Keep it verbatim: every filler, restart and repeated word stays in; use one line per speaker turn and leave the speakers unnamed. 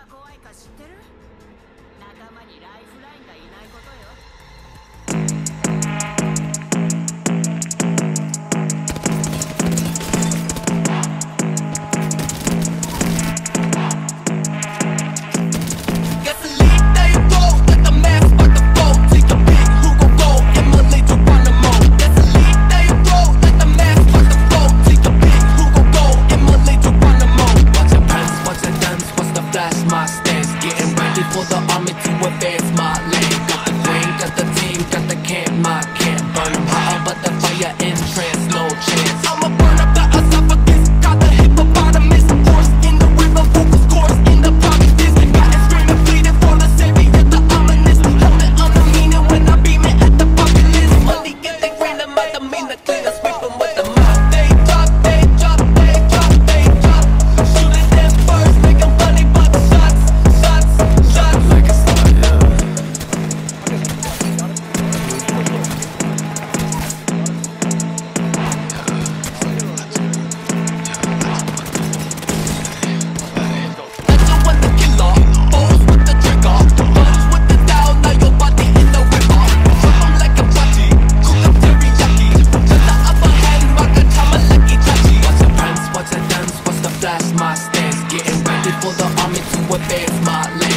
For the army to advance my lane. Got the brain, got the team, got the camp. My camp burn them hot, but the fire in trance, no chance. I'ma burn up the esophagus. Got the hippopotamus, horse in the river, vocal scores in the provinces. Got it screaming, bleeding for the savior, the ominous. Hold it on the meaning when I beam it at the populace. Money get they green, the might mean the clean, sweep them with the mouth. They drop, they drop, they drop, they drop. Shooting them first, make them funny, but shots, shots. Like a star, yeah. Legend with the killer, foes with the trigger, guns with the down, now your body in the river. Drop 'em like a party, cook up teriyaki. Just the upper hand, rock a tama like Itachi. Watch the prance, watch the dance, watch the flash, my stance. Getting ready for the army to advance my land.